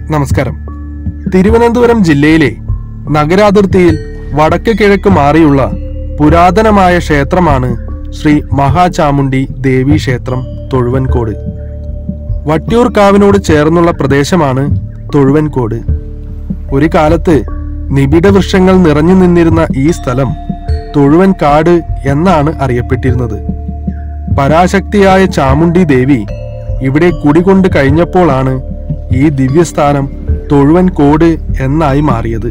നമസ്കാരം. തിരുവനന്തപുരം ജില്ലയിലെ നഗരാതിർത്തിയിൽ വടക്ക് കിഴക്ക് മാറിയുള്ള പുരാതനമായ ക്ഷേത്രമാണ് ശ്രീ മഹാചാമുണ്ഡി ദേവി ക്ഷേത്രം തൊഴുവൻകോട്. വട്ടിയൂർക്കാവിനോട് ചേർന്നുള്ള പ്രദേശമാണ് തൊഴുവൻകോട്. ഒരു കാലത്ത് നിബിഡ വൃക്ഷങ്ങൾ നിറഞ്ഞു നിന്നിരുന്ന ഈ സ്ഥലം തൊഴുവൻകാട് എന്നാണ് അറിയപ്പെട്ടിരുന്നത്. പരാശക്തിയായ ചാമുണ്ഡി ദേവി ഇവിടെ കുടികൊണ്ട് കഴിഞ്ഞപ്പോഴാണ് ഈ ദിവ്യസ്ഥാനം തൊഴുവൻകോട് എന്നായി മാറിയത്.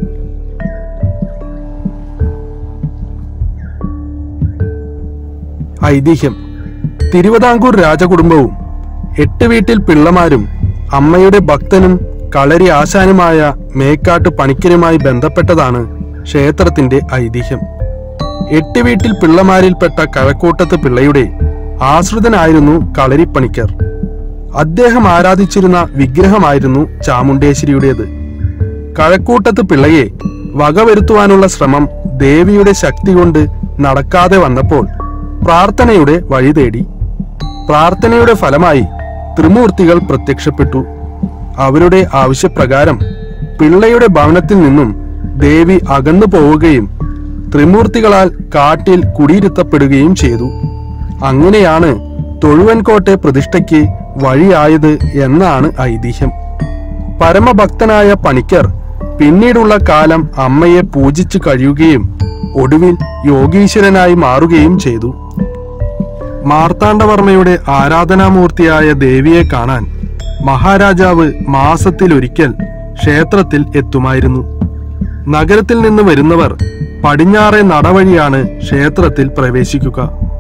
ഐതിഹ്യം: തിരുവിതാംകൂർ രാജകുടുംബവും 8 വീട്ടിൽ പിള്ളമാരും അമ്മയുടെ ഭക്തനും കളരി ആശാനുമായ മേക്കാട്ട് പണിക്കരുമായി ബന്ധപ്പെട്ടതാണ് ക്ഷേത്രത്തിന്റെ ഐതിഹ്യം. 8 വീട്ടിൽ പിള്ളമാരിൽപ്പെട്ട കഴക്കൂട്ടത്ത് പിള്ളയുടെ ആശ്രിതനായിരുന്നു കളരിപ്പണിക്കർ. അദ്ദേഹം ആരാധിച്ചിരുന്ന വിഗ്രഹമായിരുന്നു ചാമുണ്ടേശ്വരിയുടേത്. കഴക്കൂട്ടത്ത് പിള്ളയെ വകവരുത്തുവാനുള്ള ശ്രമം ദേവിയുടെ ശക്തി കൊണ്ട് നടക്കാതെ വന്നപ്പോൾ പ്രാർത്ഥനയുടെ വഴി തേടി. പ്രാർത്ഥനയുടെ ഫലമായി ത്രിമൂർത്തികൾ പ്രത്യക്ഷപ്പെട്ടു. അവരുടെ ആവശ്യപ്രകാരം പിള്ളയുടെ ഭവനത്തിൽ നിന്നും ദേവി അകന്നു പോവുകയും ത്രിമൂർത്തികളാൽ കാട്ടിൽ കുടിയിരുത്തപ്പെടുകയും ചെയ്തു. അങ്ങനെയാണ് തൊഴുവൻകോട്ടെ പ്രതിഷ്ഠയ്ക്ക് വഴിയായത് എന്നാണ് ഐതിഹ്യം. പരമഭക്തനായ പണിക്കർ പിന്നീടുള്ള കാലം അമ്മയെ പൂജിച്ചു കഴിയുകയും ഒടുവിൽ യോഗീശ്വരനായി മാറുകയും ചെയ്തു. മാർത്താണ്ഡവർമ്മയുടെ ആരാധനാമൂർത്തിയായ ദേവിയെ കാണാൻ മഹാരാജാവ് മാസത്തിലൊരിക്കൽ ക്ഷേത്രത്തിൽ എത്തുമായിരുന്നു. നഗരത്തിൽ നിന്ന് വരുന്നവർ പടിഞ്ഞാറേ നടവഴിയാണ് ക്ഷേത്രത്തിൽ പ്രവേശിക്കുക.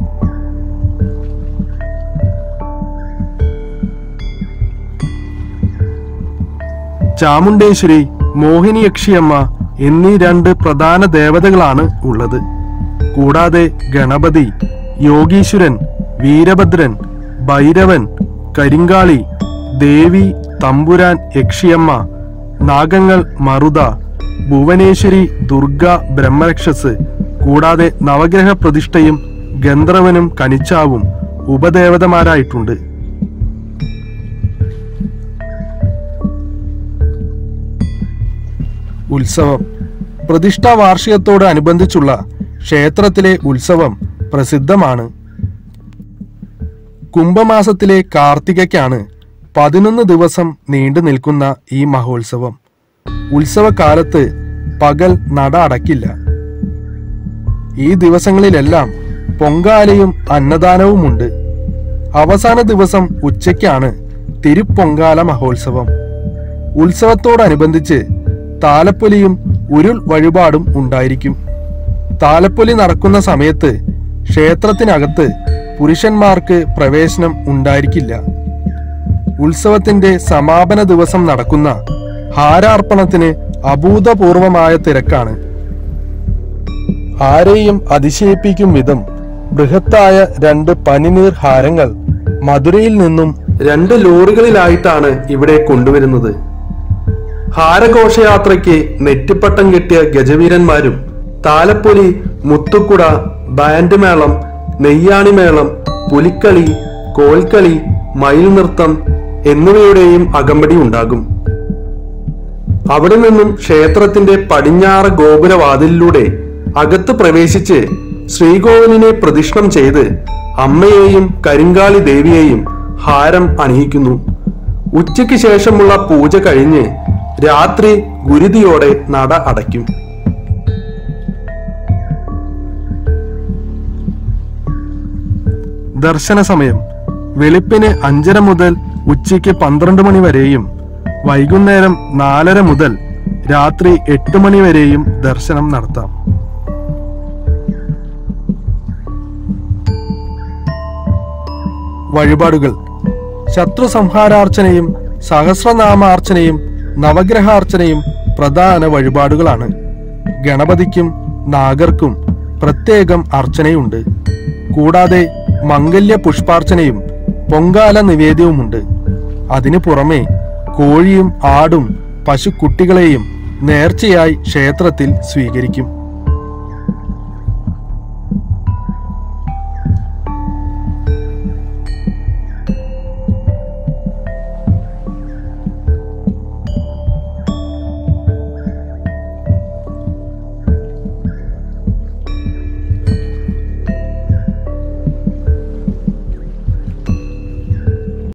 ചാമുണ്ടേശ്വരി, മോഹിനിയക്ഷിയമ്മ എന്നീ 2 പ്രധാന ദേവതകളാണ് ഉള്ളത്. കൂടാതെ ഗണപതി, യോഗീശ്വരൻ, വീരഭദ്രൻ, ഭൈരവൻ, കരിങ്കാളി, ദേവി, തമ്പുരാൻ, യക്ഷിയമ്മ, നാഗങ്ങൾ, മറുത, ഭുവനേശ്വരി, ദുർഗ, ബ്രഹ്മരക്ഷസ്, കൂടാതെ നവഗ്രഹ പ്രതിഷ്ഠയും ഗന്ധർവനും കനിച്ചാവും ഉപദേവതമാരായിട്ടുണ്ട്. ഉത്സവം: പ്രതിഷ്ഠാ വാർഷികത്തോട് അനുബന്ധിച്ചുള്ള ക്ഷേത്രത്തിലെ ഉത്സവം പ്രസിദ്ധമാണ്. കുംഭമാസത്തിലെ കാർത്തികയ്ക്കാണ് 11 ദിവസം നീണ്ടു നിൽക്കുന്ന ഈ മഹോത്സവം. ഉത്സവകാലത്ത് പകൽ നട അടക്കില്ല. ഈ ദിവസങ്ങളിലെല്ലാം പൊങ്കാലയും അന്നദാനവുമുണ്ട്. അവസാന ദിവസം ഉച്ചയ്ക്കാണ് തിരുപ്പൊങ്കാല മഹോത്സവം. ഉത്സവത്തോടനുബന്ധിച്ച് താലപ്പൊലിയും ഉരുൾ വഴിപാടും ഉണ്ടായിരിക്കും. താലപ്പൊലി നടക്കുന്ന സമയത്ത് ക്ഷേത്രത്തിനകത്ത് പുരുഷന്മാർക്ക് പ്രവേശനം ഉണ്ടായിരിക്കില്ല. ഉത്സവത്തിന്റെ സമാപന ദിവസം നടക്കുന്ന ഹാരാർപ്പണത്തിന് അഭൂതപൂർവമായ തിരക്കാണ്. ആരെയും അതിശയിപ്പിക്കും വിധം ബൃഹത്തായ 2 പനിനീർ ഹാരങ്ങൾ മധുരയിൽ നിന്നും 2 ലോറികളിലായിട്ടാണ് ഇവിടെ കൊണ്ടുവരുന്നത്. ഹാരഘോഷയാത്രയ്ക്ക് നെറ്റിപ്പട്ടം കെട്ടിയ ഗജവീരന്മാരും താലപ്പൊലി, മുത്തുക്കുട, ബാൻഡ് മേളം, നെയ്യാണിമേളം, പുലിക്കളി, കോൽക്കളി, മയിൽ നൃത്തം എന്നിവയുടെയും അകമ്പടി ഉണ്ടാകും. അവിടെ നിന്നും ക്ഷേത്രത്തിന്റെ പടിഞ്ഞാറ് ഗോപുരവാതിലിലൂടെ അകത്ത് പ്രവേശിച്ച് ശ്രീകോവിലിനെ പ്രദക്ഷിണം ചെയ്ത് അമ്മയെയും കരിങ്കാളി ദേവിയെയും ഹാരം അണിയിക്കുന്നു. ഉച്ചയ്ക്ക് ശേഷമുള്ള പൂജ കഴിഞ്ഞ് രാത്രി ഗുരുതിയോടെ നട അടയ്ക്കും. ദർശന സമയം: വെളുപ്പിന് 5:30 മുതൽ ഉച്ചയ്ക്ക് 12 മണി വരെയും വൈകുന്നേരം 4:30 മുതൽ രാത്രി 8 മണി വരെയും ദർശനം നടത്താം. വഴിപാടുകൾ: ശത്രു സംഹാരാർച്ചനയും സഹസ്രനാമാർച്ചനയും നവഗ്രഹാർച്ചനയും പ്രധാന വഴിപാടുകളാണ്. ഗണപതിക്കും നാഗർക്കും പ്രത്യേകം അർച്ചനയുണ്ട്. കൂടാതെ മംഗല്യ പുഷ്പാർച്ചനയും പൊങ്കാല നിവേദ്യവുമുണ്ട്. അതിനു പുറമെ കോഴിയും ആടും പശുക്കുട്ടികളെയും നേർച്ചയായി ക്ഷേത്രത്തിൽ സ്വീകരിക്കും.